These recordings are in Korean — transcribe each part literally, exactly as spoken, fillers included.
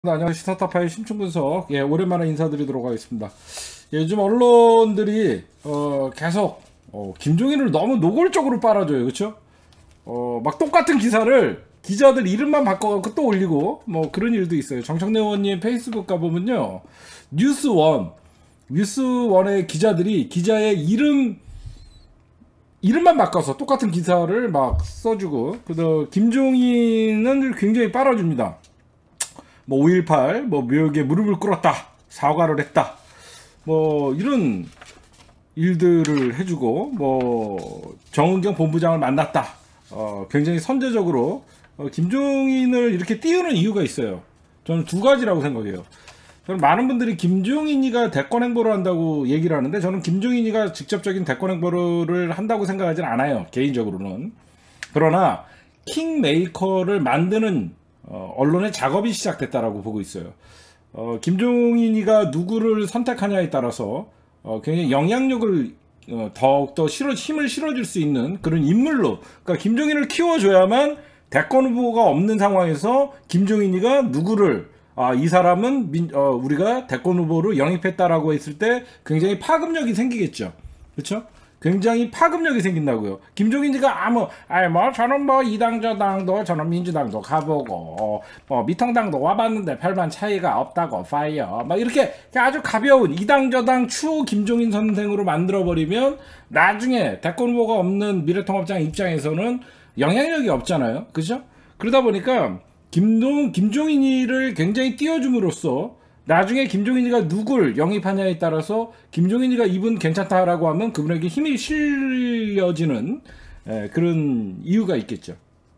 네, 안녕하세요. 시사타파의 심층분석. 예, 오랜만에 인사드리도록 하겠습니다. 예, 요즘 언론들이 어, 계속 어, 김종인을 너무 노골적으로 빨아줘요. 그쵸? 어, 막 똑같은 기사를 기자들 이름만 바꿔갖고 또 올리고 뭐 그런 일도 있어요. 정청래 의원님 페이스북 가보면요, 뉴스원 뉴스원의 기자들이 기자의 이름 이름만 바꿔서 똑같은 기사를 막 써주고, 그래서 김종인은 굉장히 빨아줍니다. 뭐 오일팔 뭐 묘역에 무릎을 꿇었다, 사과를 했다, 뭐 이런 일들을 해주고, 뭐 정은경 본부장을 만났다, 어 굉장히 선제적으로 어, 김종인을 이렇게 띄우는 이유가 있어요. 저는 두 가지라고 생각해요. 저는 많은 분들이 김종인이가 대권 행보를 한다고 얘기를 하는데, 저는 김종인이가 직접적인 대권 행보를 한다고 생각하진 않아요, 개인적으로는. 그러나 킹메이커를 만드는 어, 언론의 작업이 시작됐다라고 보고 있어요. 어, 김종인이가 누구를 선택하냐에 따라서 어, 굉장히 영향력을 어, 더욱더 실어, 힘을 실어줄 수 있는 그런 인물로, 그러니까 김종인을 키워줘야만 대권 후보가 없는 상황에서 김종인이가 누구를, 아, 이 사람은 민, 어, 우리가 대권 후보로 영입했다라고 했을 때 굉장히 파급력이 생기겠죠. 그렇죠? 굉장히 파급력이 생긴다고요. 김종인이가 아무, 아이 뭐 저는 뭐 이당 저당도 저는 민주당도 가보고 뭐 미통당도 와봤는데 별반 차이가 없다고 파이어, 막 이렇게 아주 가벼운 이당 저당 추 김종인 선생으로 만들어버리면 나중에 대권 후보가 없는 미래통합당 입장에서는 영향력이 없잖아요. 그죠? 그러다 보니까 김동, 김종인이를 굉장히 띄워줌으로써 나중에 김종인이가 누굴 영입하냐에 따라서 김종인이가 이분 괜찮다라고 하면 그분에게 힘이 실려지는, 에, 그런 이유가 있겠죠.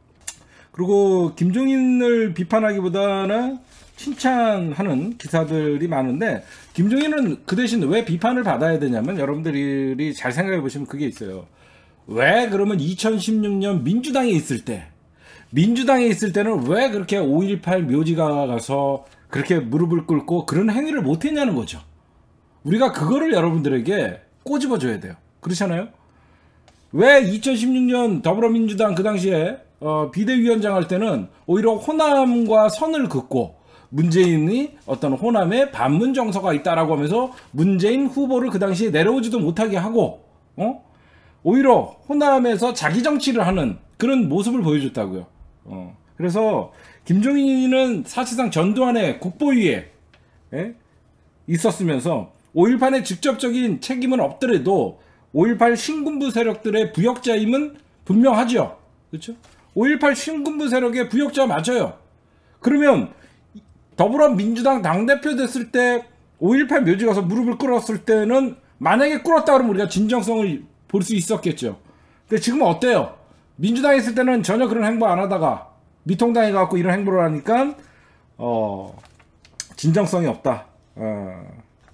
그리고 김종인을 비판하기보다는 칭찬하는 기사들이 많은데, 김종인은 그 대신 왜 비판을 받아야 되냐면, 여러분들이 잘 생각해 보시면 그게 있어요. 왜 그러면 이천십육 년 민주당에 있을 때 민주당에 있을 때는 왜 그렇게 오일팔 묘지가 가서 그렇게 무릎을 꿇고 그런 행위를 못했냐는 거죠. 우리가 그거를 여러분들에게 꼬집어줘야 돼요. 그렇잖아요? 왜 이천십육 년 더불어민주당 그 당시에 어, 비대위원장 할 때는 오히려 호남과 선을 긋고, 문재인이 어떤 호남에 반문 정서가 있다라고 하면서 문재인 후보를 그 당시에 내려오지도 못하게 하고, 어? 오히려 호남에서 자기 정치를 하는 그런 모습을 보여줬다고요. 어. 그래서 김종인은 사실상 전두환의 국보위에, 예? 있었으면서 오일팔의 직접적인 책임은 없더라도 오일팔 신군부 세력들의 부역자임은 분명하죠. 그렇죠? 오일팔 신군부 세력의 부역자 맞아요. 그러면 더불어민주당 당대표 됐을 때 오일팔 묘지 가서 무릎을 꿇었을 때는, 만약에 꿇었다 그러면 우리가 진정성을 볼 수 있었겠죠. 근데 지금은 어때요? 민주당에 있을 때는 전혀 그런 행보 안 하다가 미통당에 가고 이런 행보를 하니까 어 진정성이 없다. 어.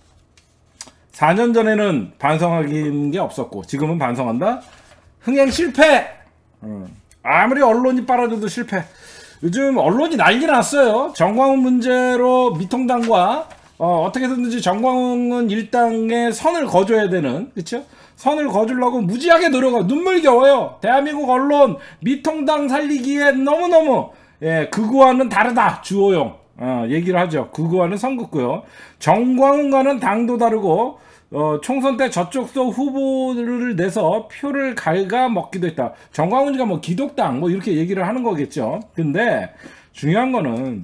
사 년 전에는 반성하는 게 없었고 지금은 반성한다. 흥행 실패. 어. 아무리 언론이 빨아줘도 실패. 요즘 언론이 난리 났어요. 정광훈 문제로 미통당과 어, 어떻게 해서든지 정광훈 일당의 선을 거줘야 되는, 그쵸? 선을 거주려고 무지하게 노력하고 눈물겨워요. 대한민국 언론 미통당 살리기에 너무너무, 예, 그거와는 다르다. 주호영 어, 얘기를 하죠. 그거와는 선 긋고요. 정광훈과는 당도 다르고 어, 총선 때 저쪽서 후보를 내서 표를 갉아 먹기도 했다. 정광훈이가 뭐 기독당 뭐 이렇게 얘기를 하는 거겠죠. 근데 중요한 거는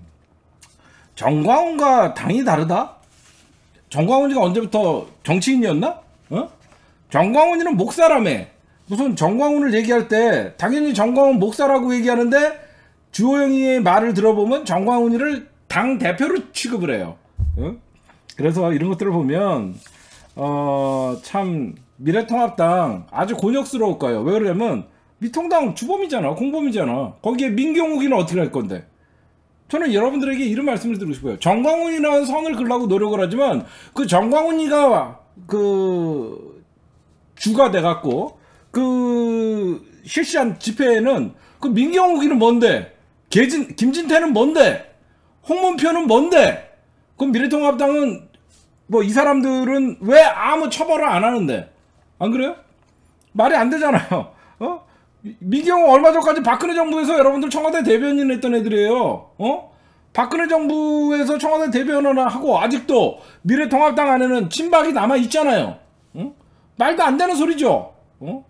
정광훈과 당이 다르다? 정광훈이가 언제부터 정치인이었나? 어? 정광훈이는 목사라며. 무슨 정광훈을 얘기할 때 당연히 정광훈 목사라고 얘기하는데, 주호영이의 말을 들어보면 정광훈이를 당 대표로 취급을 해요. 어? 그래서 이런 것들을 보면 어, 참 미래통합당 아주 곤욕스러울 거예요. 왜 그러냐면 미통당 주범이잖아, 공범이잖아. 거기에 민경욱이는 어떻게 할 건데? 저는 여러분들에게 이런 말씀을 드리고 싶어요. 정광훈이라는 선을 그으려고 노력을 하지만 그 정광훈이가 그 주가 돼갖고 그 실시한 집회에는 그 민경욱이는 뭔데? 계진, 김진태는 뭔데? 홍문표는 뭔데? 그럼 미래통합당은 뭐 이 사람들은 왜 아무 처벌을 안 하는데? 안 그래요? 말이 안 되잖아요. 어? 민경욱 얼마 전까지 박근혜 정부에서 여러분들 청와대 대변인 했던 애들이에요. 어? 박근혜 정부에서 청와대 대변인을 하고 아직도 미래통합당 안에는 친박이 남아 있잖아요. 응? 말도 안 되는 소리죠. 어?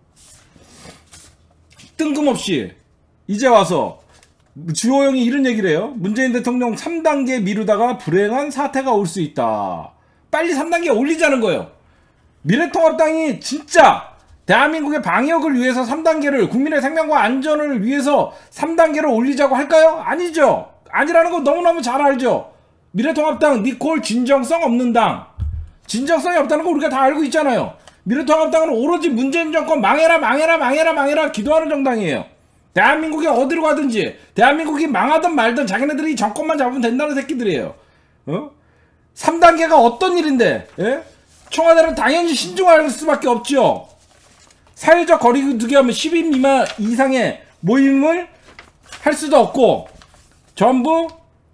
뜬금없이 이제 와서 주호영이 이런 얘기를 해요. 문재인 대통령 삼 단계 미루다가 불행한 사태가 올 수 있다. 빨리 삼 단계 올리자는 거예요. 미래통합당이 진짜 대한민국의 방역을 위해서 삼 단계를, 국민의 생명과 안전을 위해서 삼 단계를 올리자고 할까요? 아니죠. 아니라는 거 너무너무 잘 알죠. 미래통합당 니콜 진정성 없는 당. 진정성이 없다는 거 우리가 다 알고 있잖아요. 미래통합당은 오로지 문재인 정권 망해라 망해라 망해라 망해라 기도하는 정당이에요. 대한민국이 어디로 가든지 대한민국이 망하든 말든 자기네들이 정권만 잡으면 된다는 새끼들이에요. 어? 삼 단계가 어떤 일인데, 예? 청와대는 당연히 신중할 수밖에 없죠. 사회적 거리두기 하면 십 인 미만 이상의 모임을 할 수도 없고, 전부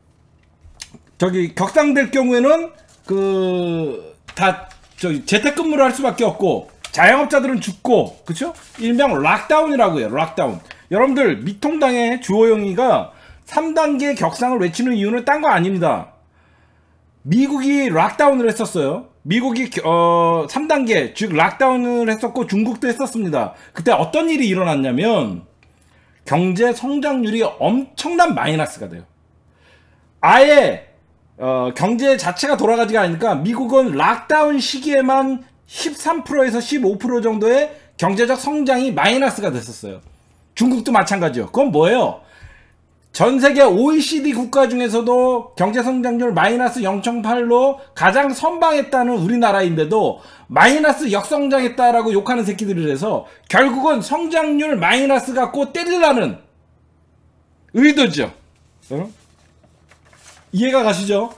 저기 격상될 경우에는 그 다 저기 재택근무를 할 수밖에 없고, 자영업자들은 죽고, 그쵸? 일명 락다운이라고 해요. 락다운. 여러분들 미통당의 주호영이가 삼 단계 격상을 외치는 이유는 딴 거 아닙니다. 미국이 락다운을 했었어요. 미국이 어 삼 단계 즉 락다운을 했었고 중국도 했었습니다. 그때 어떤 일이 일어났냐면 경제 성장률이 엄청난 마이너스가 돼요. 아예 어 경제 자체가 돌아가지가 않으니까 미국은 락다운 시기에만 십삼 퍼센트에서 십오 퍼센트 정도의 경제적 성장이 마이너스가 됐었어요. 중국도 마찬가지요. 그건 뭐예요? 전 세계 오이시디 국가 중에서도 경제성장률 마이너스 영 점 팔로 가장 선방했다는 우리나라인데도 마이너스 역성장했다라고 욕하는 새끼들이 라서 결국은 성장률 마이너스 갖고 때리려는 의도죠. 어? 이해가 가시죠?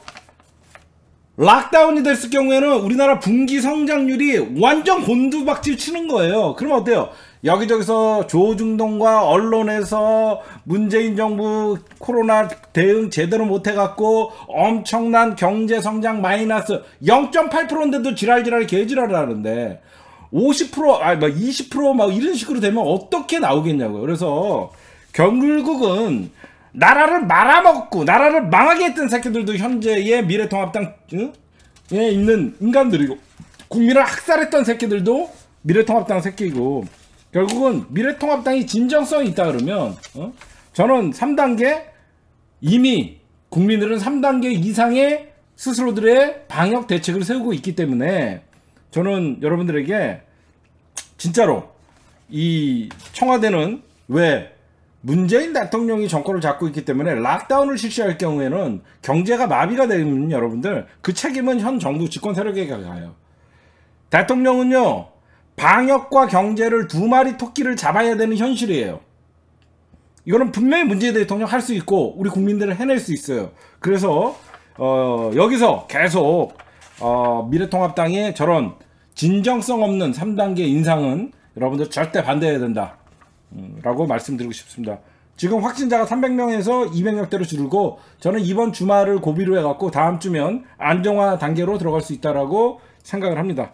락다운이 됐을 경우에는 우리나라 분기 성장률이 완전 곤두박질 치는 거예요. 그럼 어때요? 여기저기서 조중동과 언론에서 문재인 정부 코로나 대응 제대로 못해갖고 엄청난 경제성장 마이너스 영 점 팔 퍼센트인데도 지랄지랄 개지랄을 하는데 오십 퍼센트, 아, 막 이십 퍼센트 막 이런 식으로 되면 어떻게 나오겠냐고요. 그래서 결국은 나라를 말아먹고 나라를 망하게 했던 새끼들도 현재의 미래통합당에 있는 인간들이고, 국민을 학살했던 새끼들도 미래통합당 새끼고, 결국은 미래통합당이 진정성이 있다 그러면 어? 저는 삼 단계, 이미 국민들은 삼 단계 이상의 스스로들의 방역 대책을 세우고 있기 때문에 저는 여러분들에게 진짜로 이 청와대는 왜 문재인 대통령이 정권을 잡고 있기 때문에 락다운을 실시할 경우에는 경제가 마비가 되면 여러분들 그 책임은 현 정부 집권 세력에게 가요. 대통령은요 방역과 경제를 두 마리 토끼를 잡아야 되는 현실이에요. 이거는 분명히 문재인 대통령 할 수 있고 우리 국민들을 해낼 수 있어요. 그래서 어 여기서 계속 어 미래통합당의 저런 진정성 없는 삼 단계 인상은 여러분들 절대 반대해야 된다 라고 말씀드리고 싶습니다. 지금 확진자가 삼백 명에서 이백 명대로 줄고 저는 이번 주말을 고비로 해갖고 다음 주면 안정화 단계로 들어갈 수 있다라고 생각을 합니다.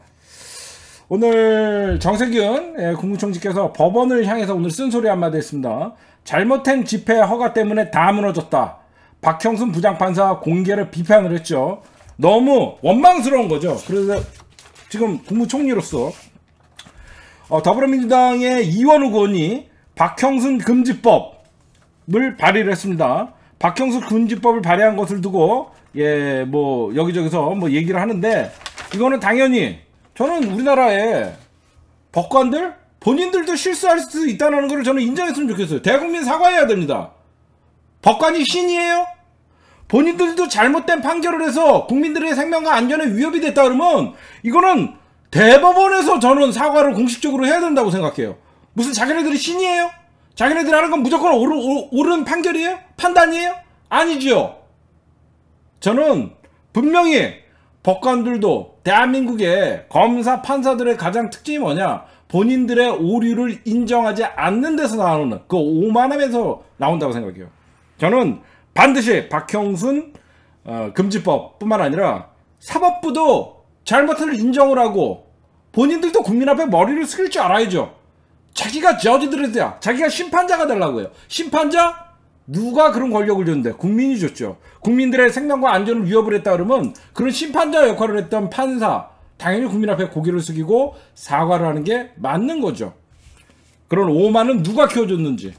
오늘 정세균 국무총리께서 법원을 향해서 오늘 쓴소리 한마디 했습니다. 잘못된 집회 허가 때문에 다 무너졌다. 박형순 부장판사 공개를 비판을 했죠. 너무 원망스러운 거죠. 그래서 지금 국무총리로서 어, 더불어민주당의 이원욱 의원이 박형순 금지법을 발의를 했습니다. 박형순 금지법을 발의한 것을 두고 예, 뭐 여기저기서 뭐 얘기를 하는데 이거는 당연히 저는 우리나라의 법관들 본인들도 실수할 수 있다는 걸 저는 인정했으면 좋겠어요. 대국민 사과해야 됩니다. 법관이 신이에요? 본인들도 잘못된 판결을 해서 국민들의 생명과 안전에 위협이 됐다 그러면 이거는 대법원에서 저는 사과를 공식적으로 해야 된다고 생각해요. 무슨 자기네들이 신이에요? 자기네들이 하는 건 무조건 옳은, 옳은 판결이에요? 판단이에요? 아니죠. 저는 분명히 법관들도 대한민국의 검사 판사들의 가장 특징이 뭐냐, 본인들의 오류를 인정하지 않는 데서 나오는 그 오만함에서 나온다고 생각해요. 저는 반드시 박형순 어, 금지법 뿐만 아니라 사법부도 잘못을 인정을 하고 본인들도 국민 앞에 머리를 숙일 줄 알아야죠. 자기가 저지들었어야 자기가 심판자가 되려고 해요. 심판자? 누가 그런 권력을 줬는데? 국민이 줬죠. 국민들의 생명과 안전을 위협을 했다 그러면 그런 심판자 역할을 했던 판사, 당연히 국민 앞에 고개를 숙이고 사과를 하는 게 맞는 거죠. 그런 오만은 누가 키워줬는지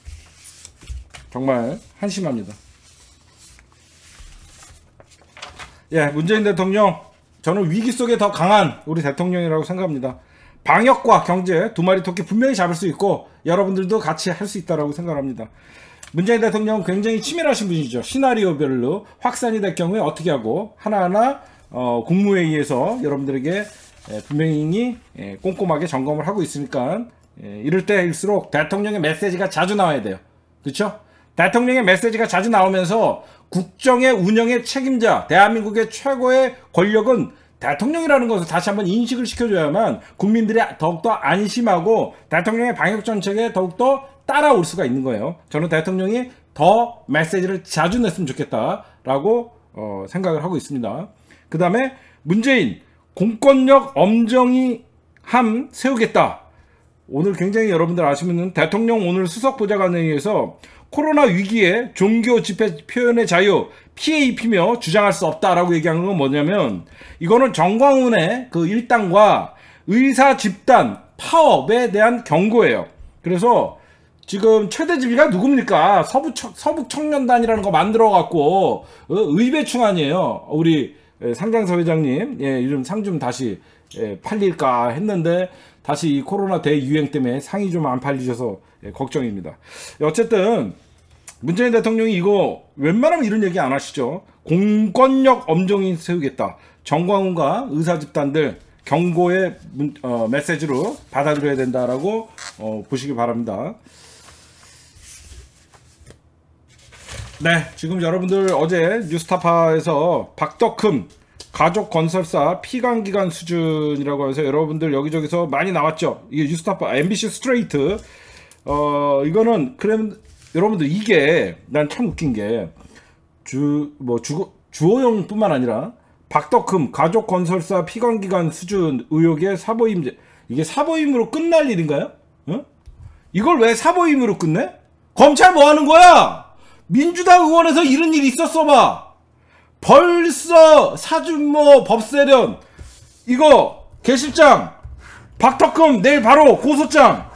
정말 한심합니다. 예, 문재인 대통령, 저는 위기 속에 더 강한 우리 대통령이라고 생각합니다. 방역과 경제 두 마리 토끼 분명히 잡을 수 있고 여러분들도 같이 할 수 있다고 생각합니다. 문재인 대통령 굉장히 치밀하신 분이죠. 시나리오별로 확산이 될 경우에 어떻게 하고 하나하나 어, 국무회의에서 여러분들에게 예, 분명히 예, 꼼꼼하게 점검을 하고 있으니까 예, 이럴 때일수록 대통령의 메시지가 자주 나와야 돼요. 그렇죠? 대통령의 메시지가 자주 나오면서 국정의 운영의 책임자, 대한민국의 최고의 권력은 대통령이라는 것을 다시 한번 인식을 시켜줘야만 국민들이 더욱더 안심하고 대통령의 방역 정책에 더욱더 따라올 수가 있는 거예요. 저는 대통령이 더 메시지를 자주 냈으면 좋겠다라고 어, 생각을 하고 있습니다. 그 다음에 문재인 공권력 엄정히 함 세우겠다. 오늘 굉장히 여러분들 아시면 대통령 오늘 수석보좌관회의에서 코로나 위기에 종교 집회 표현의 자유 피해 입히며 주장할 수 없다라고 얘기한 건 뭐냐면 이거는 정광훈의 그 일당과 의사 집단 파업에 대한 경고예요. 그래서 지금 최대 지휘가 누굽니까? 서부 서북 청년단이라는 거 만들어 갖고 어, 의배충 아니에요. 우리 상장서 회장님, 예, 요즘 상 좀 다시 예, 팔릴까 했는데 다시 이 코로나 대유행 때문에 상이 좀 안 팔리셔서 예, 걱정입니다. 어쨌든 문재인 대통령이 이거 웬만하면 이런 얘기 안 하시죠. 공권력 엄정히 세우겠다. 정광훈과 의사 집단들 경고의 문, 어, 메시지로 받아들여야 된다라고 어, 보시기 바랍니다. 네, 지금 여러분들 어제 뉴스타파에서 박덕흠 가족 건설사 피감기관 수준이라고 해서 여러분들 여기저기서 많이 나왔죠. 이게 뉴스타파 엠비씨 스트레이트. 어 이거는 그럼 여러분들 이게 난 참 웃긴 게 주 뭐 주 주호영뿐만 아니라 박덕흠 가족 건설사 피감기관 수준 의혹의 사보임, 이게 사보임으로 끝날 일인가요? 어? 이걸 왜 사보임으로 끝내? 검찰 뭐 하는 거야? 민주당 의원에서 이런 일이 있었어 봐. 벌써 사준모 법세련 이거 개실장 박덕흠 내일 바로 고소장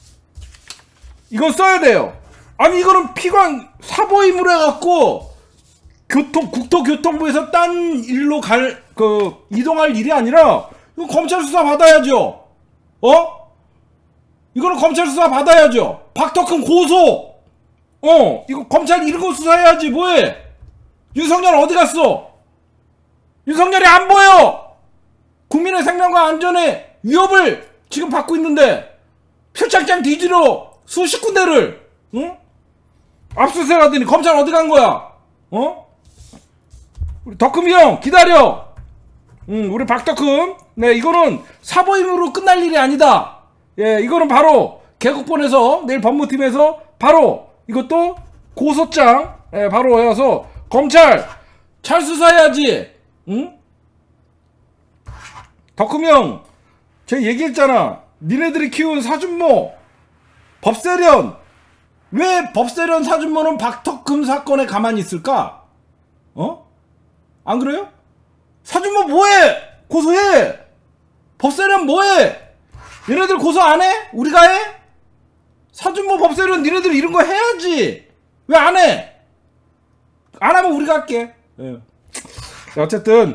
이거 써야 돼요. 아니 이거는 피관 사보임으로 해갖고 교통 국토교통부에서 딴 일로 갈 그 이동할 일이 아니라 이거 검찰 수사 받아야죠. 어? 이거는 검찰 수사 받아야죠. 박덕흠 고소. 어, 이거 검찰 이런 거 수사해야지. 뭐해? 윤석열 어디 갔어? 윤석열이 안 보여. 국민의 생명과 안전에 위협을 지금 받고 있는데 표창장 뒤지러 수십 군데를 응? 압수수색 하더니 검찰 어디 간 거야? 어? 우리 덕흠이 형 기다려. 응, 우리 박덕흠. 네, 이거는 사보임으로 끝날 일이 아니다. 예, 이거는 바로 개국본에서 내일 법무팀에서 바로 이것도 고소장 예, 바로 해서 검찰 잘 수사해야지. 응? 덕흠이 형 제가 얘기했잖아. 니네들이 키운 사준모 법세련, 왜 법세련 사준모는 박덕흠 사건에 가만히 있을까? 어? 안 그래요? 사준모 뭐해? 고소해. 법세련 뭐해? 얘네들 고소 안 해? 우리가 해? 사준모 법세련 니네들 이런 거 해야지. 왜 안 해? 안 하면 우리가 할게. 예. 어쨌든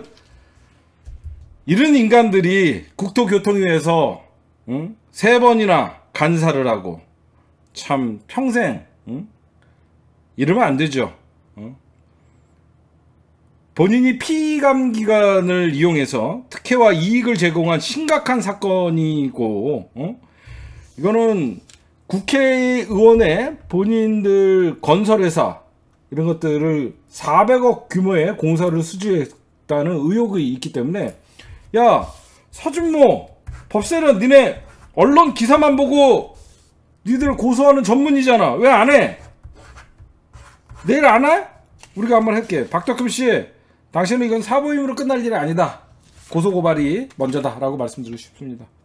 이런 인간들이 국토교통위에서 응? 세 번이나 간사를 하고 참 평생 응? 이러면 안 되죠. 응? 본인이 피감기관을 이용해서 특혜와 이익을 제공한 심각한 사건이고 응? 이거는 국회의원의 본인들 건설회사 이런 것들을 사백억 규모의 공사를 수주했다는 의혹이 있기 때문에 야 사준모 법세련 니네 언론 기사만 보고 니들 고소하는 전문이잖아. 왜 안 해? 내일 안 해? 우리가 한번 할게. 박덕흠씨 당신은 이건 사보임으로 끝날 일이 아니다. 고소고발이 먼저다 라고 말씀드리고 싶습니다.